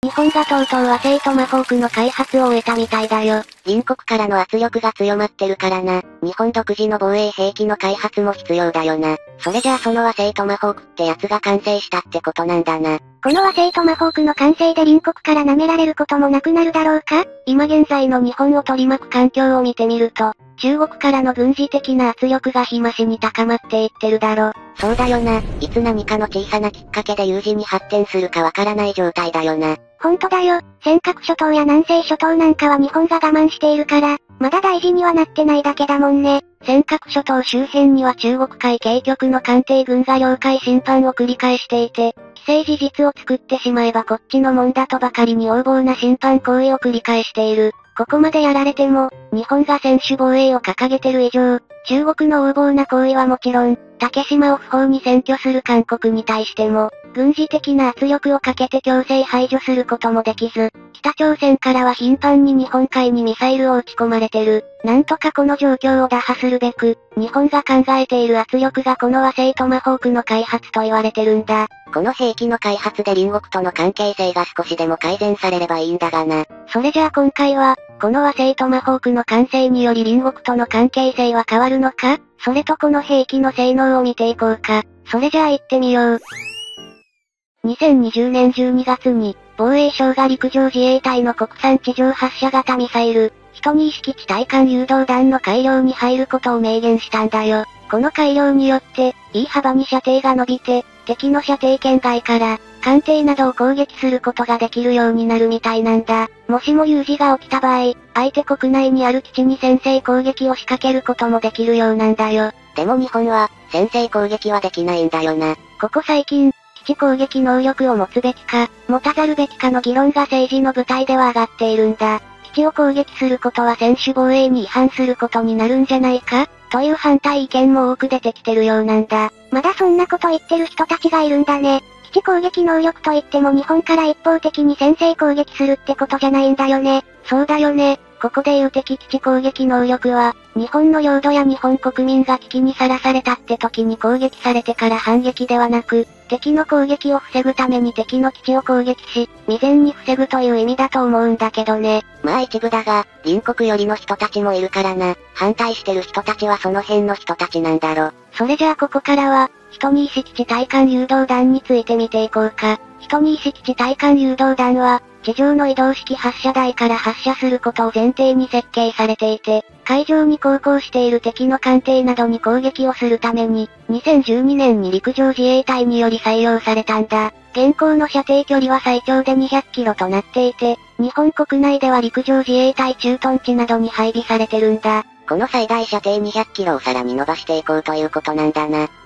日本がとうとう和製トマホークの開発を終えたみたいだよ。 隣国からの圧力が強まってるからな。日本独自の防衛兵器の開発も必要だよな。それじゃあその和製トマホークってやつが完成したってことなんだな。 この和製トマホークの完成で隣国から舐められることもなくなるだろうか？今現在の日本を取り巻く環境を見てみると、中国からの軍事的な圧力が日増しに高まっていってるだろ。 そうだよな。いつ何かの小さなきっかけで有事に発展するかわからない状態だよな。 ほんとだよ。尖閣諸島や南西諸島なんかは日本が我慢しているから、まだ大事にはなってないだけだもんね。尖閣諸島周辺には中国海警局の艦艇群が領海侵犯を繰り返していて、既成事実を作ってしまえばこっちのもんだとばかりに横暴な侵犯行為を繰り返している。ここまでやられても、日本が専守防衛を掲げてる以上、中国の横暴な行為はもちろん、竹島を不法に占拠する韓国に対しても、軍事的な圧力をかけて強制排除することもできず、北朝鮮からは頻繁に日本海にミサイルを撃ち込まれてる。なんとかこの状況を打破するべく、日本が考えている圧力がこの和製トマホークの開発と言われてるんだ。 この兵器の開発で隣国との関係性が少しでも改善されればいいんだがな。 それじゃあ今回は、この和製トマホークの完成により隣国との関係性は変わるのか？それとこの兵器の性能を見ていこうか。それじゃあ行ってみよう。2020年12月に、防衛省が陸上自衛隊の国産地上発射型ミサイル、12式地対艦誘導弾の改良に入ることを明言したんだよ。この改良によって、いい幅に射程が伸びて、敵の射程圏外から、艦艇などを攻撃することができるようになるみたいなんだ。もしも有事が起きた場合、相手国内にある基地に先制攻撃を仕掛けることもできるようなんだよ。 でも日本は、先制攻撃はできないんだよな。 ここ最近、基地攻撃能力を持つべきか、持たざるべきかの議論が政治の舞台では上がっているんだ。基地を攻撃することは専守防衛に違反することになるんじゃないかという反対意見も多く出てきてるようなんだ。まだそんなこと言ってる人たちがいるんだね。基地攻撃能力といっても日本から一方的に先制攻撃するってことじゃないんだよね。 そうだよね。 ここで言う敵基地攻撃能力は、日本の領土や日本国民が危機にさらされたって時に攻撃されてから反撃ではなく、敵の攻撃を防ぐために敵の基地を攻撃し、未然に防ぐという意味だと思うんだけどね。 まあ一部だが、隣国寄りの人たちもいるからな。反対してる人たちはその辺の人たちなんだろ。 それじゃあここからは、12式地対艦誘導弾について見ていこうか。12式地対艦誘導弾は、地上の移動式発射台から発射することを前提に設計されていて、海上に航行している敵の艦艇などに攻撃をするために、2012年に陸上自衛隊により採用されたんだ。現行の射程距離は最長で200キロとなっていて、日本国内では陸上自衛隊駐屯地などに配備されてるんだ。 この最大射程200キロをさらに伸ばしていこうということなんだな。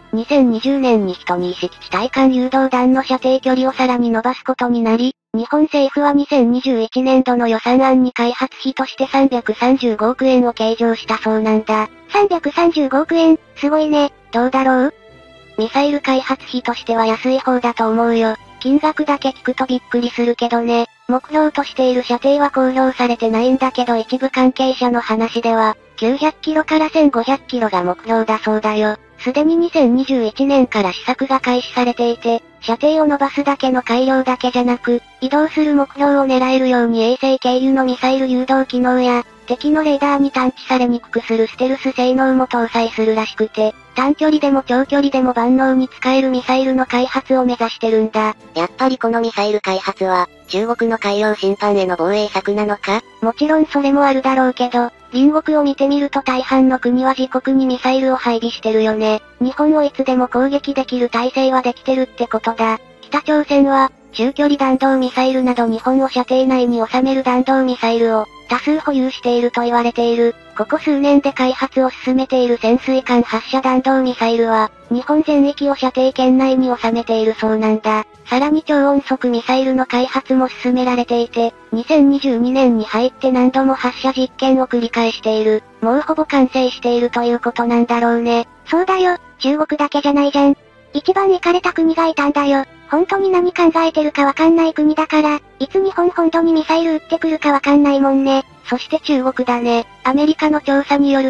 2020年に12式地対艦誘導弾の射程距離をさらに伸ばすことになり、日本政府は2021年度の予算案に開発費として335億円を計上したそうなんだ。335億円、すごいね。どうだろう？ミサイル開発費としては安い方だと思うよ。金額だけ聞くとびっくりするけどね。目標としている射程は公表されてないんだけど一部関係者の話では、900キロから1500キロが目標だそうだよ。すでに2021年から試作が開始されていて、射程を伸ばすだけの改良だけじゃなく、移動する目標を狙えるように衛星経由のミサイル誘導機能や、敵のレーダーに探知されにくくするステルス性能も搭載するらしくて、短距離でも長距離でも万能に使えるミサイルの開発を目指してるんだ。 やっぱりこのミサイル開発は、中国の海洋侵犯への防衛策なのか？ もちろんそれもあるだろうけど、隣国を見てみると大半の国は自国にミサイルを配備してるよね。日本をいつでも攻撃できる体制はできてるってことだ。北朝鮮は、中距離弾道ミサイルなど日本を射程内に収める弾道ミサイルを多数保有していると言われている。ここ数年で開発を進めている潜水艦発射弾道ミサイルは、日本全域を射程圏内に収めているそうなんだ。さらに超音速ミサイルの開発も進められていて、2022年に入って何度も発射実験を繰り返している。もうほぼ完成しているということなんだろうね。そうだよ、中国だけじゃないじゃん。一番行かれた国がいたんだよ。本当に何考えてるかわかんない国だから、いつ日本本土にミサイル撃ってくるかわかんないもんね。そして中国だね。アメリカの調査によると、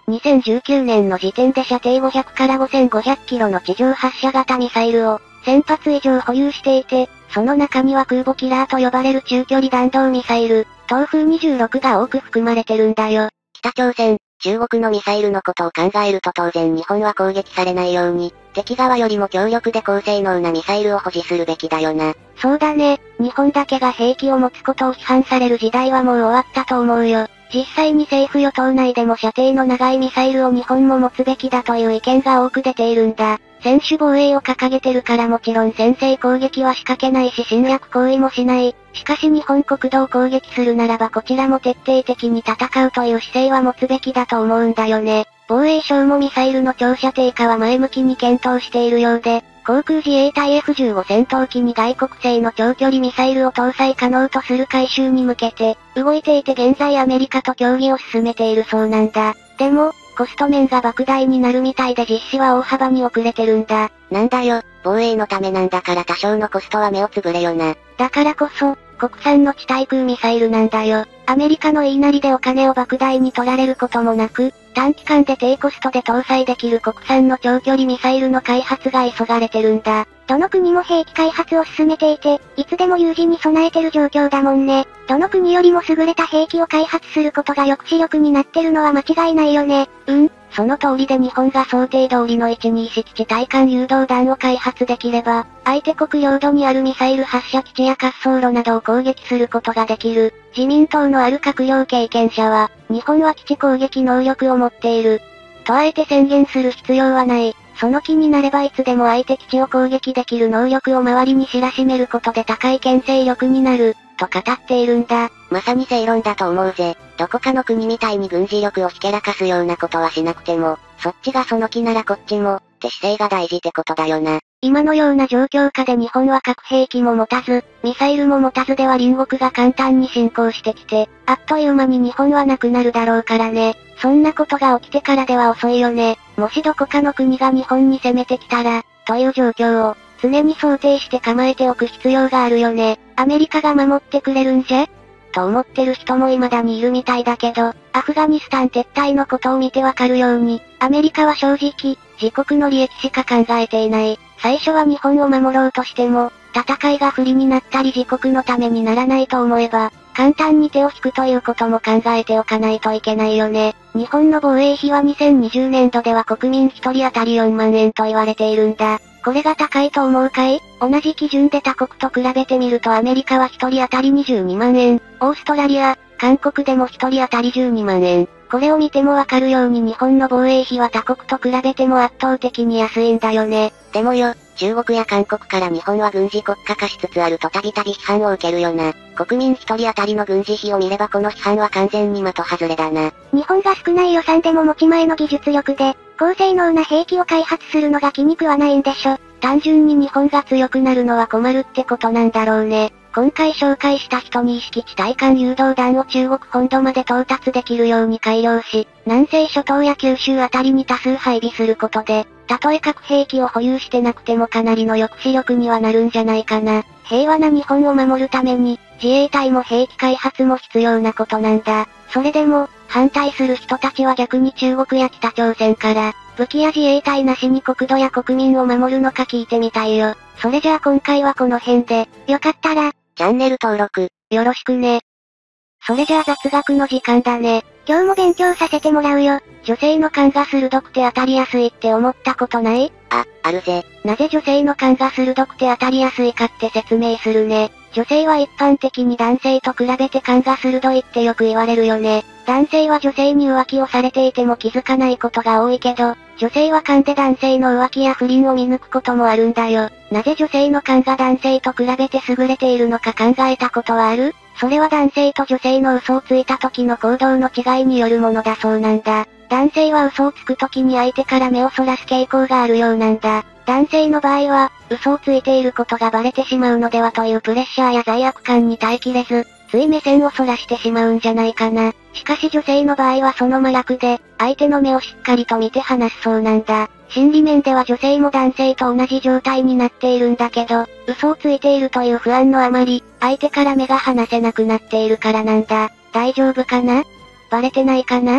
2019年の時点で射程500から5500キロの地上発射型ミサイルを1000発以上保有していて、その中には空母キラーと呼ばれる中距離弾道ミサイル、東風26が多く含まれてるんだよ。 北朝鮮、中国のミサイルのことを考えると当然日本は攻撃されないように、敵側よりも強力で高性能なミサイルを保持するべきだよな。 そうだね、日本だけが兵器を持つことを批判される時代はもう終わったと思うよ。実際に政府与党内でも射程の長いミサイルを日本も持つべきだという意見が多く出ているんだ。専守防衛を掲げてるからもちろん先制攻撃は仕掛けないし侵略行為もしない。しかし日本国土を攻撃するならばこちらも徹底的に戦うという姿勢は持つべきだと思うんだよね。防衛省もミサイルの長射程化は前向きに検討しているようで、航空自衛隊 F15 戦闘機に外国製の長距離ミサイルを搭載可能とする改修に向けて、動いていて現在アメリカと協議を進めているそうなんだ。でも、コスト面が莫大になるみたいで実施は大幅に遅れてるんだ。 なんだよ、防衛のためなんだから多少のコストは目をつぶれよな。 だからこそ、国産の地対空ミサイルなんだよ。アメリカの言いなりでお金を莫大に取られることもなく、短期間で低コストで搭載できる国産の長距離ミサイルの開発が急がれてるんだ。どの国も兵器開発を進めていて、いつでも有事に備えてる状況だもんね。どの国よりも優れた兵器を開発することが抑止力になってるのは間違いないよね。 その通りで日本が想定通りの121地対艦誘導弾を開発できれば、相手国領土にあるミサイル発射基地や滑走路などを攻撃することができる。自民党のある閣僚経験者は、日本は基地攻撃能力を持っている。とあえて宣言する必要はない。その気になればいつでも相手基地を攻撃できる能力を周りに知らしめることで高い牽制力になる、と語っているんだ。 まさに正論だと思うぜ。どこかの国みたいに軍事力をひけらかすようなことはしなくても、そっちがその気ならこっちも、って姿勢が大事ってことだよな。 今のような状況下で日本は核兵器も持たず、ミサイルも持たずでは隣国が簡単に侵攻してきて、あっという間に日本はなくなるだろうからね。そんなことが起きてからでは遅いよね。もしどこかの国が日本に攻めてきたら、という状況を、常に想定して構えておく必要があるよね。アメリカが守ってくれるんじゃと思ってる人も未だにいるみたいだけど、アフガニスタン撤退のことを見てわかるように、アメリカは正直、自国の利益しか考えていない。最初は日本を守ろうとしても、戦いが不利になったり自国のためにならないと思えば、簡単に手を引くということも考えておかないといけないよね。日本の防衛費は2020年度では国民1人当たり4万円と言われているんだ。これが高いと思うかい？同じ基準で他国と比べてみるとアメリカは1人当たり22万円、オーストラリア、韓国でも1人当たり12万円。これを見てもわかるように日本の防衛費は他国と比べても圧倒的に安いんだよね。 でもよ、中国や韓国から日本は軍事国家化しつつあるとたびたび批判を受けるよな。国民一人当たりの軍事費を見ればこの批判は完全に的外れだな。 日本が少ない予算でも持ち前の技術力で、高性能な兵器を開発するのが気に食わないんでしょ。単純に日本が強くなるのは困るってことなんだろうね。今回紹介した12式地対艦誘導弾を中国本土まで到達できるように改良し、南西諸島や九州あたりに多数配備することで、たとえ核兵器を保有してなくてもかなりの抑止力にはなるんじゃないかな。平和な日本を守るために、自衛隊も兵器開発も必要なことなんだ。それでも、反対する人たちは逆に中国や北朝鮮から、武器や自衛隊なしに国土や国民を守るのか聞いてみたいよ。それじゃあ今回はこの辺で、よかったら、 チャンネル登録、 よろしくね。それじゃあ雑学の時間だね。今日も勉強させてもらうよ。女性の勘が鋭くて当たりやすいって思ったことない？ あるぜ。 なぜ女性の勘が鋭くて当たりやすいかって説明するね。女性は一般的に男性と比べて勘が鋭いってよく言われるよね。男性は女性に浮気をされていても気づかないことが多いけど、女性は勘で男性の浮気や不倫を見抜くこともあるんだよ。なぜ女性の勘が男性と比べて優れているのか考えたことはある？それは男性と女性の嘘をついた時の行動の違いによるものだそうなんだ。男性は嘘をつく時に相手から目をそらす傾向があるようなんだ。男性の場合は、嘘をついていることがバレてしまうのではというプレッシャーや罪悪感に耐えきれず、つい目線をそらしてしまうんじゃないかな。しかし女性の場合はその真逆で、相手の目をしっかりと見て話すそうなんだ。心理面では女性も男性と同じ状態になっているんだけど、嘘をついているという不安のあまり、相手から目が離せなくなっているからなんだ。大丈夫かな？バレてないかな？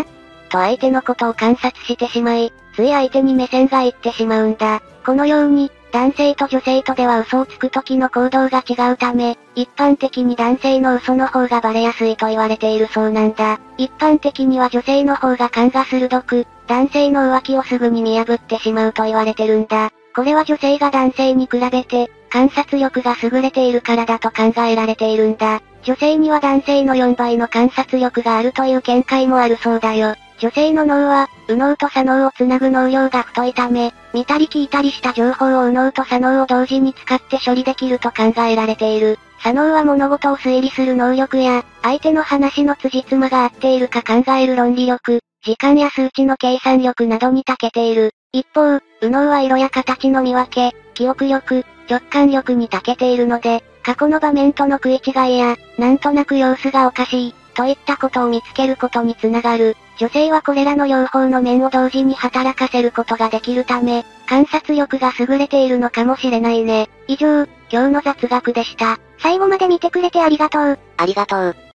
と相手のことを観察してしまい、つい相手に目線がいってしまうんだ。このように、男性と女性とでは嘘をつく時の行動が違うため、一般的に男性の嘘の方がバレやすいと言われているそうなんだ。一般的には女性の方が勘が鋭く、男性の浮気をすぐに見破ってしまうと言われてるんだ。これは女性が男性に比べて、観察力が優れているからだと考えられているんだ。女性には男性の4倍の観察力があるという見解もあるそうだよ。女性の脳は、右脳と左脳をつなぐ脳量が太いため、見たり聞いたりした情報を右脳と左脳を同時に使って処理できると考えられている。左脳は物事を推理する能力や、相手の話の辻褄が合っているか考える論理力、時間や数値の計算力などに長けている。一方、右脳は色や形の見分け、記憶力、直感力に長けているので、過去の場面との食い違いや、なんとなく様子がおかしい、といったことを見つけることにつながる。女性はこれらの両方の面を同時に働かせることができるため、観察力が優れているのかもしれないね。以上、今日の雑学でした。 最後まで見てくれてありがとう。 ありがとう。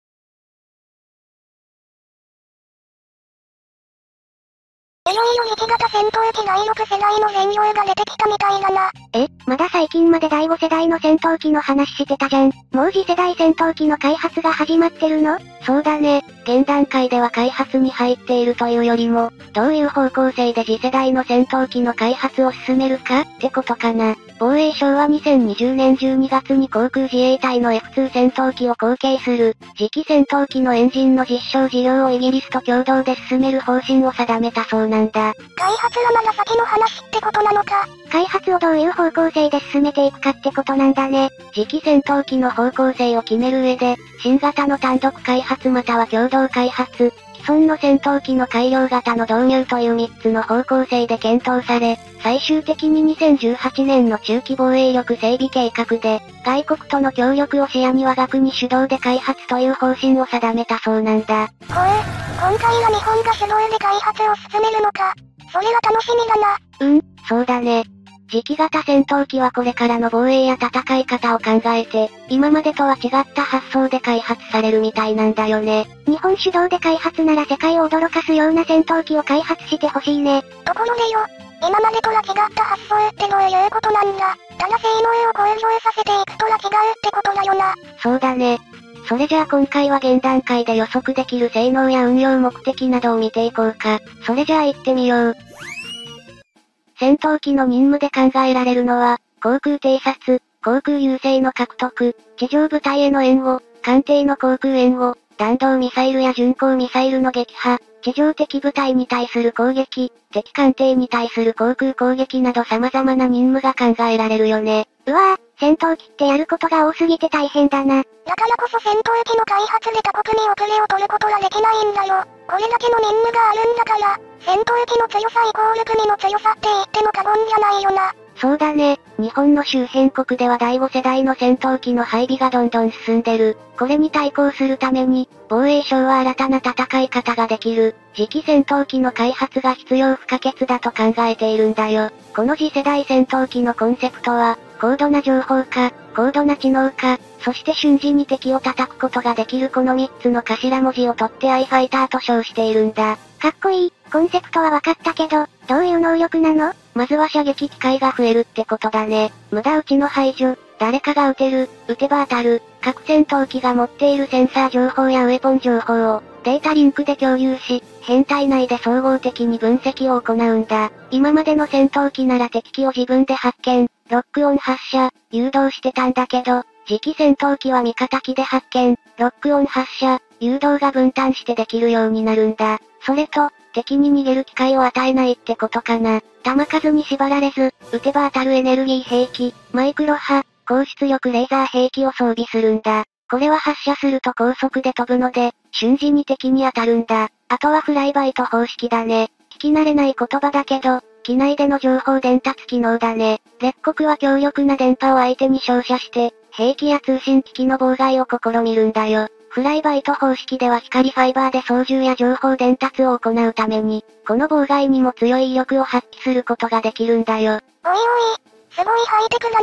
いよいよ1型戦闘機第6世代の専用が出てきたみたいだな。まだ最近まで第5世代の戦闘機の話してたじゃん。もう次世代戦闘機の開発が始まってるの？ そうだね。現段階では開発に入っているというよりも、どういう方向性で次世代の戦闘機の開発を進めるかってことかな。防衛省は2020年12月に航空自衛隊の F2 戦闘機を後継する、次期戦闘機のエンジンの実証事業をイギリスと共同で進める方針を定めたそうなんだ。 開発はまだ先の話ってことなのか。開発をどういう方向性で進めていくかってことなんだね。 次期戦闘機の方向性を決める上で、新型の単独開発または共同開発、既存の戦闘機の改良型の導入という3つの方向性で検討され、最終的に2018年の中期防衛力整備計画で、外国との協力を視野に我が国主導で開発という方針を定めたそうなんだ。 今回は日本が主導で開発を進めるのか。それは楽しみだな。 そうだね。次期型戦闘機はこれからの防衛や戦い方を考えて、今までとは違った発想で開発されるみたいなんだよね。 日本主導で開発なら世界を驚かすような戦闘機を開発してほしいね。ところでよ、今までとは違った発想ってどういうことなんだ。ただ性能を向上させていくとは違うってことだよな。 そうだね。それじゃあ今回は現段階で予測できる性能や運用目的などを見ていこうか。それじゃあ行ってみよう。戦闘機の任務で考えられるのは、航空偵察、航空優勢の獲得、地上部隊への援護、艦艇の航空援護、弾道ミサイルや巡航ミサイルの撃破、地上敵部隊に対する攻撃、敵艦艇に対する航空攻撃など様々な任務が考えられるよね。 うわぁ、戦闘機ってやることが多すぎて大変だな。だからこそ戦闘機の開発で他国に遅れを取ることができないんだよ。これだけの任務があるんだから、戦闘機の強さイコール国の強さって言っても過言じゃないよな。 そうだね。日本の周辺国では第5世代の戦闘機の配備がどんどん進んでる。これに対抗するために、防衛省は新たな戦い方ができる、次期戦闘機の開発が必要不可欠だと考えているんだよ。この次世代戦闘機のコンセプトは、高度な情報化、高度な知能化、そして瞬時に敵を叩くことができるこの3つの頭文字を取ってアイファイターと称しているんだ。 かっこいい。コンセプトは分かったけど、どういう能力なの？ まずは射撃機会が増えるってことだね。無駄撃ちの排除、誰かが撃てる、撃てば当たる、各戦闘機が持っているセンサー情報やウェポン情報を、データリンクで共有し、編隊内で総合的に分析を行うんだ。今までの戦闘機なら敵機を自分で発見、ロックオン発射、誘導してたんだけど、次期戦闘機は味方機で発見、ロックオン発射、誘導が分担してできるようになるんだ。それと、敵に逃げる機会を与えないってことかな。弾数に縛られず、撃てば当たるエネルギー兵器、マイクロ波、高出力レーザー兵器を装備するんだ。これは発射すると高速で飛ぶので、瞬時に敵に当たるんだ。あとはフライバイト方式だね。聞き慣れない言葉だけど、機内での情報伝達機能だね。列国は強力な電波を相手に照射して、兵器や通信機器の妨害を試みるんだよ。フライバイト方式では光ファイバーで操縦や情報伝達を行うために、この妨害にも強い威力を発揮することができるんだよ。 おいおい、すごいハイテクだな。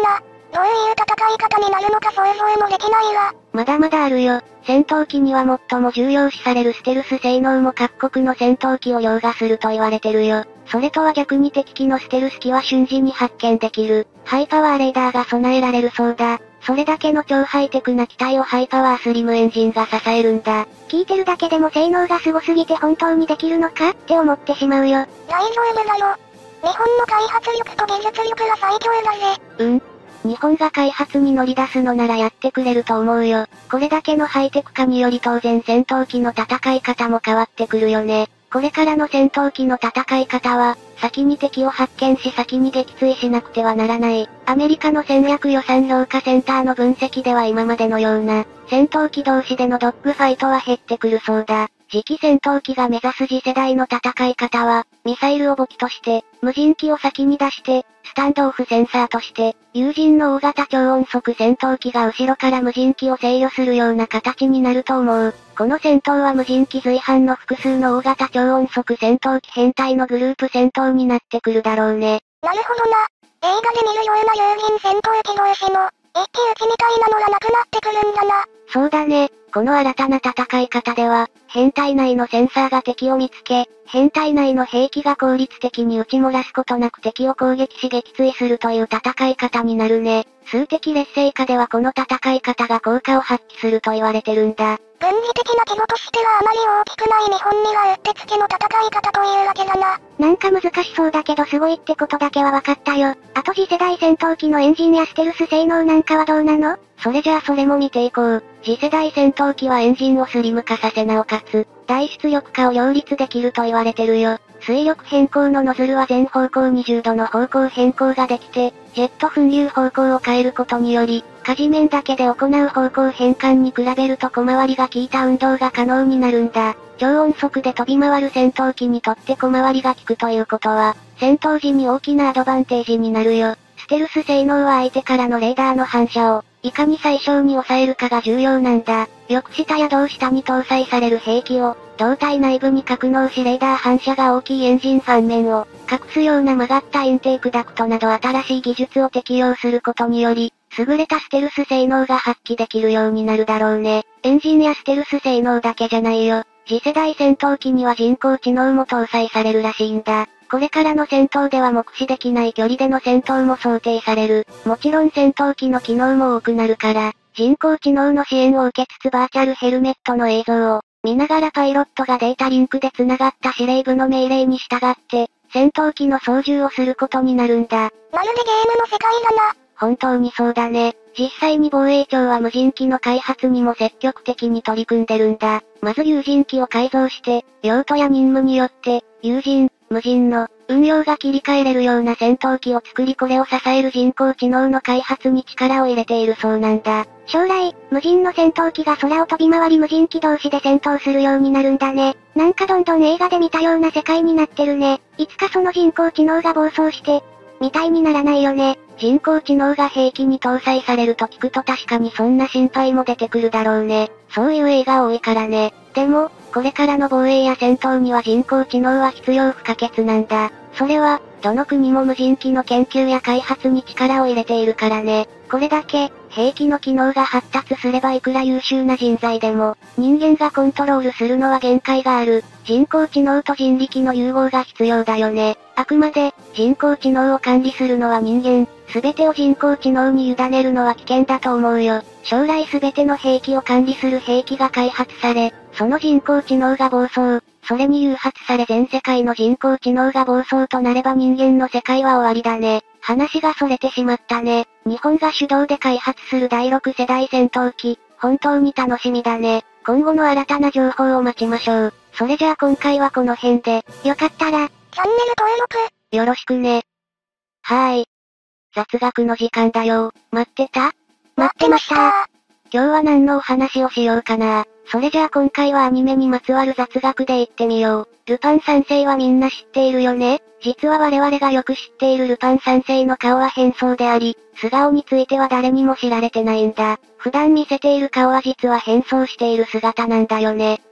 どういう戦い方になるのか想像もできないわ。 まだまだあるよ。戦闘機には最も重要視されるステルス性能も各国の戦闘機を凌駕すると言われてるよ。それとは逆に敵機のステルス機は瞬時に発見できる。ハイパワーレーダーが備えられるそうだ。それだけの超ハイテクな機体をハイパワースリムエンジンが支えるんだ。 聞いてるだけでも性能がすごすぎて本当にできるのかって思ってしまうよ。大丈夫だよ。日本の開発力と技術力は最強だぜ。 日本が開発に乗り出すのならやってくれると思うよ。これだけのハイテク化により当然戦闘機の戦い方も変わってくるよね。これからの戦闘機の戦い方は、先に敵を発見し先に撃墜しなくてはならない。アメリカの戦略予算評価センターの分析では今までのような、戦闘機同士でのドッグファイトは減ってくるそうだ。次期戦闘機が目指す次世代の戦い方は、ミサイルを武器として、無人機を先に出して、スタンドオフセンサーとして、有人の大型超音速戦闘機が後ろから無人機を制御するような形になると思う。この戦闘は無人機随伴の複数の大型超音速戦闘機編隊のグループ戦闘になってくるだろうね。 なるほどな。映画で見るような有人戦闘機同士の、一騎打ちみたいなのがなくなってくるんだな。 そうだね。この新たな戦い方では、編隊内のセンサーが敵を見つけ、編隊内の兵器が効率的に撃ち漏らすことなく敵を攻撃し撃墜するという戦い方になるね。数的劣勢下ではこの戦い方が効果を発揮すると言われてるんだ。 軍事的な規模としてはあまり大きくない日本にはうってつけの戦い方というわけだな。なんか難しそうだけどすごいってことだけは分かったよ。あと次世代戦闘機のエンジンやステルス性能なんかはどうなの？ それじゃあそれも見ていこう。次世代戦闘機はエンジンをスリム化させなおかつ、大出力化を両立できると言われてるよ。水力変更のノズルは全方向20度の方向変更ができて、ジェット噴流方向を変えることにより、火地面だけで行う方向変換に比べると小回りが効いた運動が可能になるんだ。超音速で飛び回る戦闘機にとって小回りが効くということは、戦闘時に大きなアドバンテージになるよ。ステルス性能は相手からのレーダーの反射を、いかに最小に抑えるかが重要なんだ。翼下や胴下に搭載される兵器を、胴体内部に格納しレーダー反射が大きいエンジンファン面を、隠すような曲がったインテークダクトなど新しい技術を適用することにより、優れたステルス性能が発揮できるようになるだろうね。エンジンやステルス性能だけじゃないよ。次世代戦闘機には人工知能も搭載されるらしいんだ。これからの戦闘では目視できない距離での戦闘も想定される。もちろん戦闘機の機能も多くなるから、人工知能の支援を受けつつバーチャルヘルメットの映像を見ながらパイロットがデータリンクで繋がった司令部の命令に従って、戦闘機の操縦をすることになるんだ。 まるでゲームの世界だな。 本当にそうだね。実際に防衛庁は無人機の開発にも積極的に取り組んでるんだ。まず有人機を改造して、用途や任務によって、有人、無人の、運用が切り替えれるような戦闘機を作りこれを支える人工知能の開発に力を入れているそうなんだ。 将来、無人の戦闘機が空を飛び回り無人機同士で戦闘するようになるんだね。なんかどんどん映画で見たような世界になってるね。いつかその人工知能が暴走して、みたいにならないよね。 人工知能が兵器に搭載されると聞くと確かにそんな心配も出てくるだろうね。そういう映画多いからね。でも、これからの防衛や戦闘には人工知能は必要不可欠なんだ。それは、どの国も無人機の研究や開発に力を入れているからね。これだけ、兵器の機能が発達すればいくら優秀な人材でも、人間がコントロールするのは限界がある。人工知能と人力の融合が必要だよね。あくまで、人工知能を管理するのは人間、すべてを人工知能に委ねるのは危険だと思うよ。将来すべての兵器を管理する兵器が開発され、その人工知能が暴走、それに誘発され全世界の人工知能が暴走となれば人間の世界は終わりだね。話がそれてしまったね。日本が主導で開発する第6世代戦闘機、本当に楽しみだね。今後の新たな情報を待ちましょう。それじゃあ今回はこの辺で、 よかったら、チャンネル登録、 よろしくね。はーい。雑学の時間だよ。待ってた？ 待ってました。 今日は何のお話をしようかな。それじゃあ今回はアニメにまつわる雑学で言ってみよう。ルパン三世はみんな知っているよね？実は我々がよく知っているルパン三世の顔は変装であり、素顔については誰にも知られてないんだ。普段見せている顔は実は変装している姿なんだよね。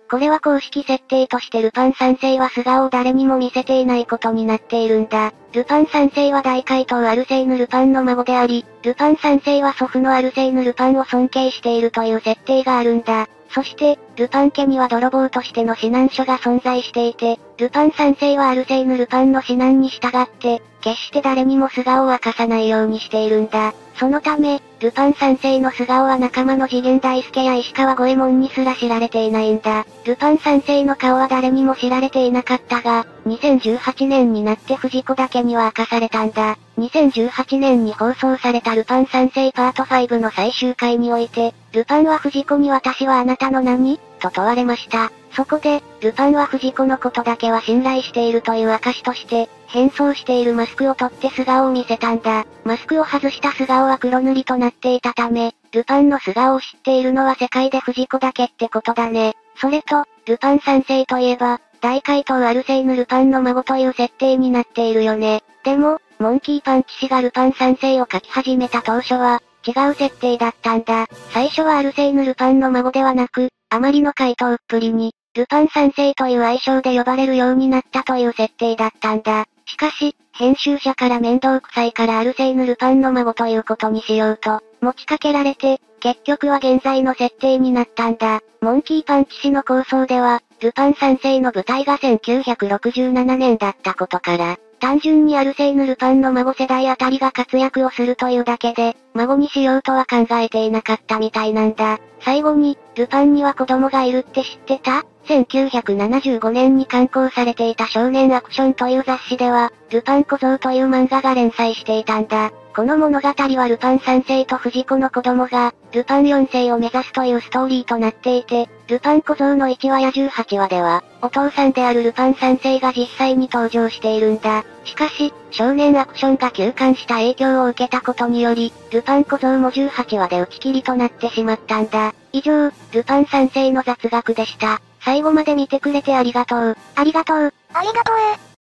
これは公式設定としてルパン三世は素顔を誰にも見せていないことになっているんだ。ルパン三世は大怪盗アルセーヌ・ルパンの孫であり、ルパン三世は祖父のアルセーヌ・ルパンを尊敬しているという設定があるんだ。そして、ルパン家には泥棒としての指南書が存在していて、ルパン三世はアルセーヌ・ルパンの指南に従って、決して誰にも素顔を明かさないようにしているんだ。そのため、ルパン三世の素顔は仲間の次元大介や石川五右衛門にすら知られていないんだ。ルパン三世の顔は誰にも知られていなかったが、2018年になって藤子だけには明かされたんだ。2018年に放送されたルパン三世パート5の最終回において、ルパンは藤子に私はあなたの何と問われました。そこで、ルパンは藤子のことだけは信頼しているという証として、変装しているマスクを取って素顔を見せたんだ。マスクを外した素顔は黒塗りとなっていたため、ルパンの素顔を知っているのは世界で藤子だけってことだね。それと、ルパン三世といえば、大怪盗アルセーヌ・ルパンの孫という設定になっているよね。でも、モンキーパンチ氏がルパン三世を書き始めた当初は、違う設定だったんだ。最初はアルセーヌ・ルパンの孫ではなく、あまりの怪盗っぷりに、ルパン三世という愛称で呼ばれるようになったという設定だったんだ。しかし、編集者から面倒くさいからアルセーヌ・ルパンの孫ということにしようと、持ちかけられて、結局は現在の設定になったんだ。モンキーパンチ氏の構想では、ルパン三世の舞台が1967年だったことから、単純にアルセーヌ・ルパンの孫世代あたりが活躍をするというだけで、孫にしようとは考えていなかったみたいなんだ。最後に、ルパンには子供がいるって知ってた？1975年に刊行されていた少年アクションという雑誌では、ルパン小僧という漫画が連載していたんだ。この物語はルパン三世と藤子の子供が、ルパン四世を目指すというストーリーとなっていて、ルパン小僧の1話や18話では、お父さんであるルパン三世が実際に登場しているんだ。しかし、少年アクションが休刊した影響を受けたことにより、ルパン小僧も18話で打ち切りとなってしまったんだ。以上、ルパン三世の雑学でした。最後まで見てくれてありがとう。 ありがとう。ありがとう。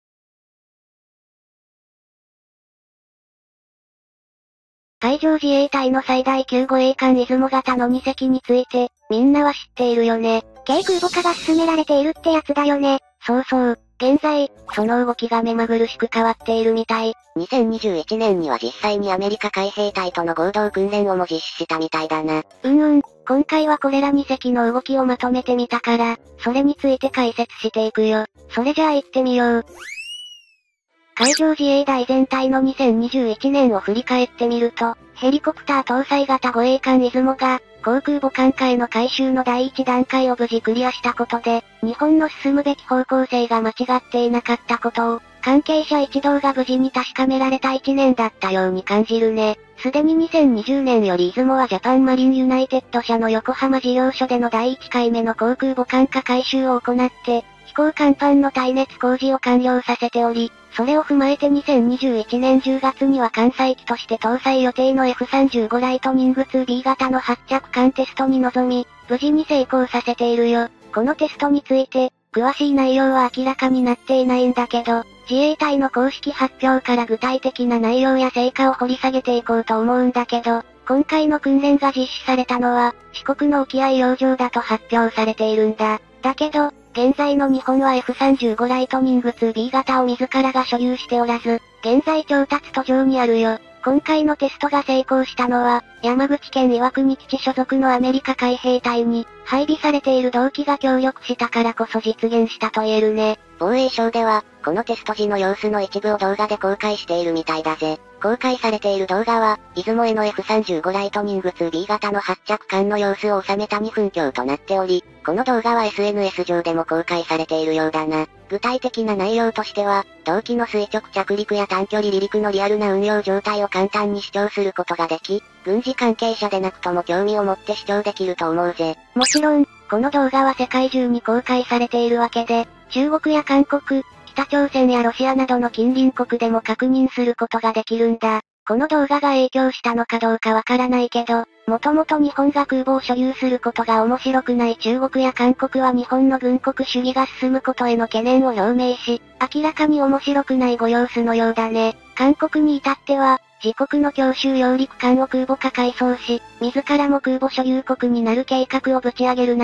海上自衛隊の最大級護衛艦出雲型の2隻について、みんなは知っているよね。 軽空母化が進められているってやつだよね。 そうそう。現在、その動きが目まぐるしく変わっているみたい。 2021年には実際にアメリカ海兵隊との合同訓練をも実施したみたいだな。 今回はこれら2隻の動きをまとめてみたから、それについて解説していくよ。それじゃあ行ってみよう。海上自衛隊全体の2021年を振り返ってみると、ヘリコプター搭載型護衛艦出雲が、航空母艦化への改修の第1段階を無事クリアしたことで、日本の進むべき方向性が間違っていなかったことを、関係者一同が無事に確かめられた1年だったように感じるね。すでに2020年より出雲はジャパンマリンユナイテッド社の横浜事業所での第1回目の航空母艦化改修を行って、飛行甲板の耐熱工事を完了させており、それを踏まえて2021年10月には艦載機として搭載予定の F35 ライトニング 2B 型の発着艦テストに臨み、無事に成功させているよ。このテストについて、詳しい内容は明らかになっていないんだけど、自衛隊の公式発表から具体的な内容や成果を掘り下げていこうと思うんだけど、今回の訓練が実施されたのは、四国の沖合洋上だと発表されているんだ。だけど、現在の日本は F35 ライトニング 2B 型を自らが所有しておらず、現在調達途上にあるよ。今回のテストが成功したのは、山口県岩国基地所属のアメリカ海兵隊に、配備されている同機が協力したからこそ実現したと言えるね。 防衛省では、このテスト時の様子の一部を動画で公開しているみたいだぜ。公開されている動画は、出雲への F35 ライトニング 2B 型の発着艦の様子を収めた2分強となっており、この動画は SNS 上でも公開されているようだな。具体的な内容としては、同機の垂直着陸や短距離離陸のリアルな運用状態を簡単に視聴することができ、軍事関係者でなくとも興味を持って視聴できると思うぜ。 もちろん、この動画は世界中に公開されているわけで、中国や韓国、北朝鮮やロシアなどの近隣国でも確認することができるんだ。この動画が影響したのかどうかわからないけど、もともと日本が空母を所有することが面白くない中国や韓国は日本の軍国主義が進むことへの懸念を表明し、明らかに面白くないご様子のようだね。韓国に至っては、自国の強襲揚陸艦を空母化改装し、自らも空母所有国になる計画をぶち上げるなど、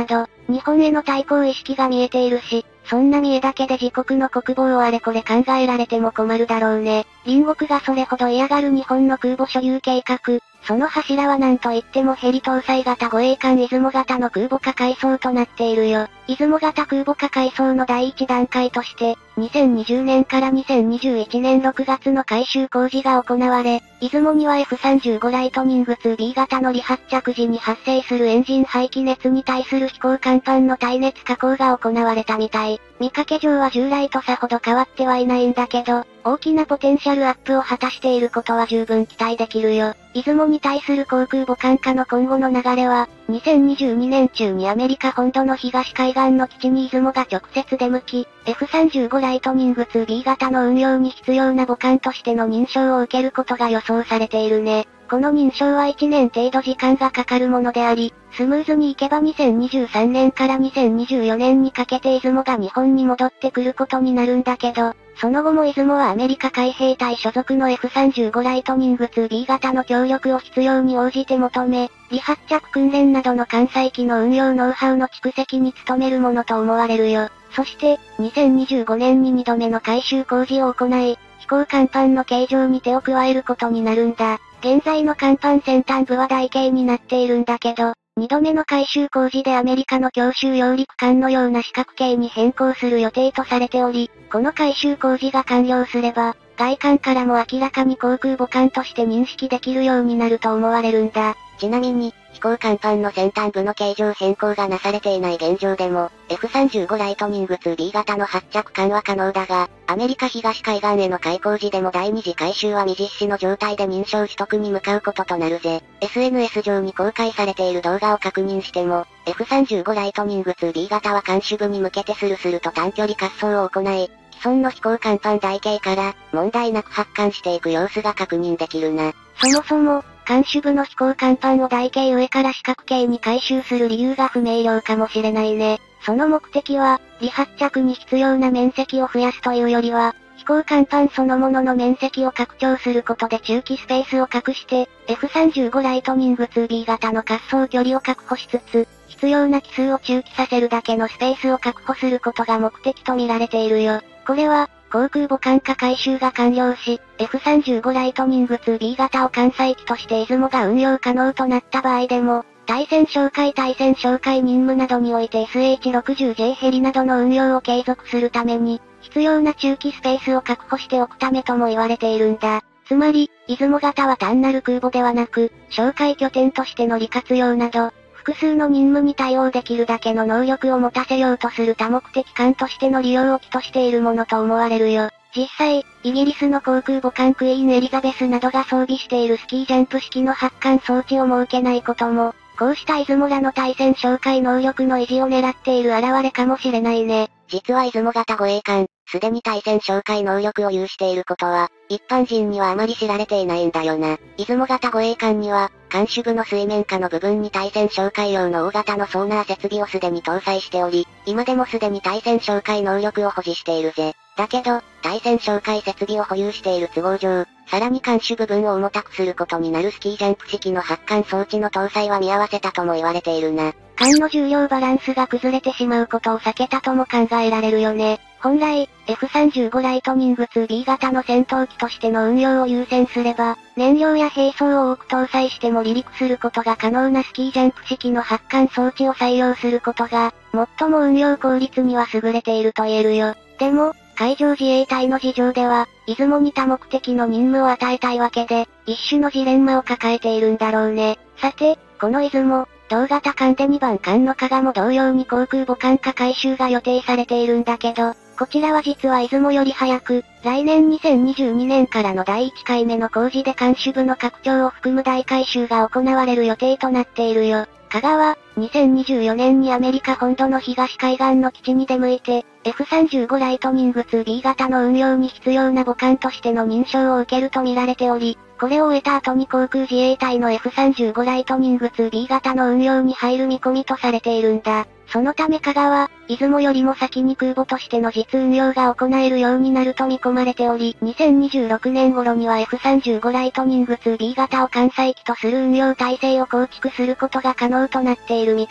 日本への対抗意識が見えているし、そんな見えだけで自国の国防をあれこれ考えられても困るだろうね。隣国がそれほど嫌がる日本の空母所有計画。その柱は何と言ってもヘリ搭載型護衛艦出雲型の空母化改装となっているよ。出雲型空母化改装の第一段階として、2020年から2021年6月の改修工事が行われ、出雲には F35 ライトニング 2B 型の離発着時に発生するエンジン排気熱に対する飛行甲板の耐熱加工が行われたみたい。見かけ上は従来とさほど変わってはいないんだけど、大きなポテンシャルアップを果たしていることは十分期待できるよ。出雲に対する航空母艦化の今後の流れは、2022年中にアメリカ本土の東海岸の基地に出雲が直接出向き、F35 ライトニング 2B 型の運用に必要な母艦としての認証を受けることが予想されているね。この認証は1年程度時間がかかるものであり、スムーズにいけば2023年から2024年にかけて出雲が日本に戻ってくることになるんだけど、その後も出雲はアメリカ海兵隊所属の F35 ライトニング 2B 型の協力を必要に応じて求め、離発着訓練などの艦載機の運用ノウハウの蓄積に努めるものと思われるよ。そして、2025年に2度目の改修工事を行い、飛行甲板の形状に手を加えることになるんだ。現在の甲板先端部は台形になっているんだけど、2度目の改修工事でアメリカの強襲揚陸艦のような四角形に変更する予定とされており、この改修工事が完了すれば、外観からも明らかに航空母艦として認識できるようになると思われるんだ。 ちなみに、飛行甲板の先端部の形状変更がなされていない現状でも、F35 ライトニング 2B 型の発着艦は可能だが、アメリカ東海岸への開港時でも第二次改修は未実施の状態で認証取得に向かうこととなるぜ。SNS 上に公開されている動画を確認しても、F35 ライトニング 2B 型は艦首部に向けてスルスルと短距離滑走を行い、既存の飛行甲板台形から問題なく発艦していく様子が確認できるな。 そもそも、艦首部の飛行甲板を台形上から四角形に改修する理由が不明瞭かもしれないね。その目的は、離発着に必要な面積を増やすというよりは、飛行甲板そのものの面積を拡張することで駐機スペースを隠して、F35 ライトニング 2B 型の滑走距離を確保しつつ、必要な機数を駐機させるだけのスペースを確保することが目的と見られているよ。これは、航空母艦化改修が完了し、F35 ライトニング 2B 型を艦載機として出雲が運用可能となった場合でも、対戦哨戒任務などにおいて SH-60J ヘリなどの運用を継続するために、必要な駐機スペースを確保しておくためとも言われているんだ。つまり、出雲型は単なる空母ではなく、哨戒拠点としての利活用など、複数の任務に対応できるだけの能力を持たせようとする多目的艦としての利用を期としているものと思われるよ。実際、イギリスの航空母艦クイーンエリザベスなどが装備しているスキージャンプ式の発艦装置を設けないことも、こうした出雲らの対戦哨戒能力の維持を狙っている現れかもしれないね。 実は出雲型護衛艦、すでに対戦哨戒能力を有していることは、一般人にはあまり知られていないんだよな。出雲型護衛艦には、艦首部の水面下の部分に対戦哨戒用の大型のソーナー設備をすでに搭載しており、今でもすでに対戦哨戒能力を保持しているぜ。だけど、対戦哨戒設備を保有している都合上、さらに艦首部分を重たくすることになるスキージャンプ式の発艦装置の搭載は見合わせたとも言われているな。 艦の重量バランスが崩れてしまうことを避けたとも考えられるよね。本来、F35 ライトニング 2B 型の戦闘機としての運用を優先すれば、燃料や兵装を多く搭載しても離陸することが可能なスキージャンプ式の発艦装置を採用することが、最も運用効率には優れていると言えるよ。でも、海上自衛隊の事情では、出雲に多目的の任務を与えたいわけで、一種のジレンマを抱えているんだろうね。さて、この出雲、同型艦で2番艦の加賀も同様に航空母艦化改修が予定されているんだけど、こちらは実は出雲より早く、来年2022年からの第1回目の工事で艦首部の拡張を含む大改修が行われる予定となっているよ。加賀は、2024年にアメリカ本土の東海岸の基地に出向いて、F35 ライトニング 2B 型の運用に必要な母艦としての認証を受けると見られており、これを終えた後に航空自衛隊の F35 ライトニング 2B 型の運用に入る見込みとされているんだ。そのため加賀は、出雲よりも先に空母としての実運用が行えるようになると見込まれており、2026年頃には F35 ライトニング 2B 型を艦載機とする運用体制を構築することが可能となっているみたい。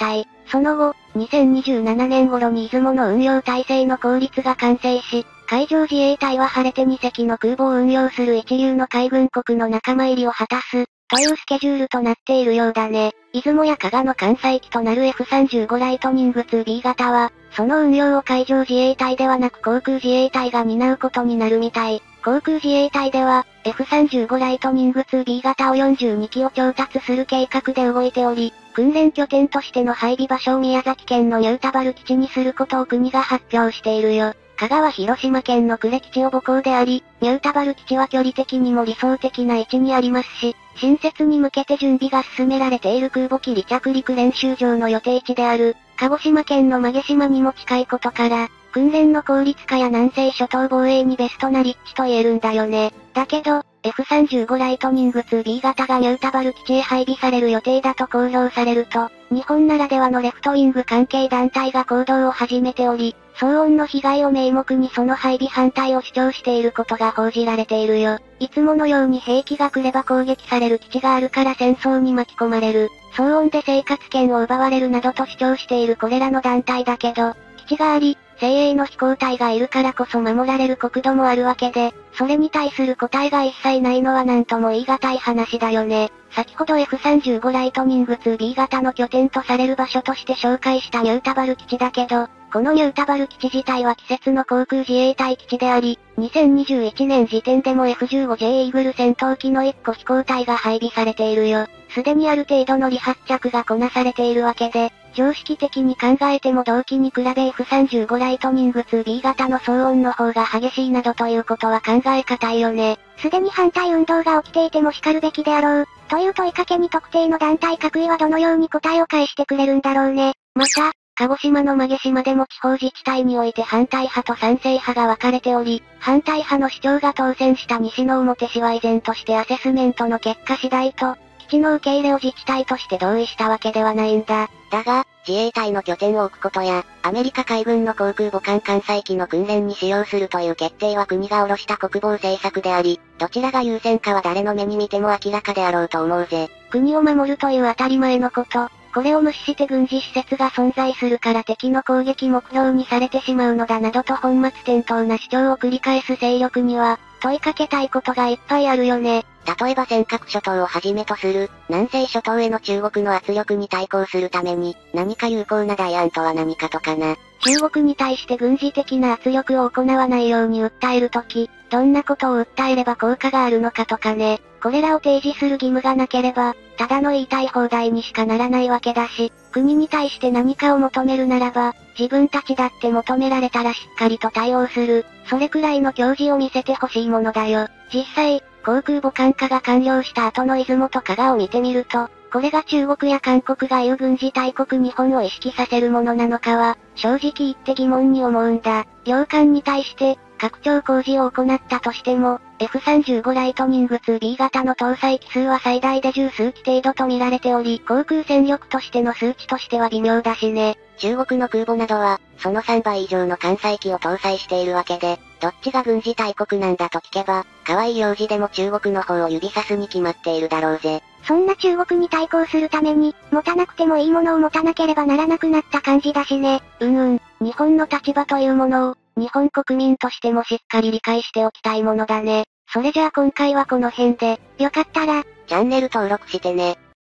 その後、2027年頃に出雲の運用体制の効率が完成し、海上自衛隊は晴れて2隻の空母を運用する一流の海軍国の仲間入りを果たす、というスケジュールとなっているようだね。出雲や加賀の艦載機となる F35 ライトニング 2B 型は、その運用を海上自衛隊ではなく航空自衛隊が担うことになるみたい。航空自衛隊では、F35 ライトニング 2B 型を42機を調達する計画で動いており、訓練拠点としての配備場所を宮崎県の新田原基地にすることを国が発表しているよ。加賀は広島県の呉基地を母港であり、新田原基地は距離的にも理想的な位置にありますし、新設に向けて準備が進められている空母機離着陸練習場の予定地である、鹿児島県の馬毛島にも近いことから、訓練の効率化や南西諸島防衛にベストな立地と言えるんだよね。だけど、F35 ライトニング 2B 型が新田原基地へ配備される予定だと公表されると、日本ならではのレフトウィング関係団体が行動を始めており、騒音の被害を名目にその配備反対を主張していることが報じられているよ。いつものように兵器が来れば攻撃される基地があるから戦争に巻き込まれる。騒音で生活圏を奪われるなどと主張しているこれらの団体だけど、基地があり、精鋭の飛行隊がいるからこそ守られる国土もあるわけで、それに対する答えが一切ないのはなんとも言い難い話だよね。先ほど F35 ライトニング 2B 型の拠点とされる場所として紹介した新田原基地だけど、この新田原基地自体は季節の航空自衛隊基地であり、2021年時点でも F15J イーグル戦闘機の1個飛行隊が配備されているよ。すでにある程度の離発着がこなされているわけで、常識的に考えても同機に比べ F35 ライトニング 2B 型の騒音の方が激しいなどということは考え難いよね。 すでに反対運動が起きていても叱るべきであろう、という問いかけに特定の団体各位はどのように答えを返してくれるんだろうね。 また、鹿児島の馬毛島でも地方自治体において反対派と賛成派が分かれており、反対派の主張が当選した西之表市は依然としてアセスメントの結果次第と、基地の受け入れを自治体として同意したわけではないんだ。 だが、自衛隊の拠点を置くことや、アメリカ海軍の航空母艦艦載機の訓練に使用するという決定は国が下ろした国防政策であり、どちらが優先かは誰の目に見ても明らかであろうと思うぜ。 国を守るという当たり前のこと。これを無視して軍事施設が存在するから敵の攻撃目標にされてしまうのだなどと本末転倒な主張を繰り返す勢力には、問いかけたいことがいっぱいあるよね。 例えば尖閣諸島をはじめとする、南西諸島への中国の圧力に対抗するために、何か有効な代案とは何かとかな。 中国に対して軍事的な圧力を行わないように訴えるとき、どんなことを訴えれば効果があるのかとかね。これらを提示する義務がなければ、ただの言いたい放題にしかならないわけだし、国に対して何かを求めるならば、自分たちだって求められたらしっかりと対応する、それくらいの矜持を見せてほしいものだよ。実際、航空母艦化が完了した後の出雲と加賀を見てみると、これが中国や韓国が言う軍事大国日本を意識させるものなのかは、正直言って疑問に思うんだ。領艦に対して、拡張工事を行ったとしても、F35 ライトニング 2B 型の搭載機数は最大で10数機程度と見られており、航空戦力としての数値としては微妙だしね。 中国の空母などは、その3倍以上の艦載機を搭載しているわけで、どっちが軍事大国なんだと聞けば、可愛い幼児でも中国の方を指さすに決まっているだろうぜ。 そんな中国に対抗するために、持たなくてもいいものを持たなければならなくなった感じだしね。 日本の立場というものを、日本国民としてもしっかり理解しておきたいものだね。それじゃあ今回はこの辺で、 よかったら、 チャンネル登録してね。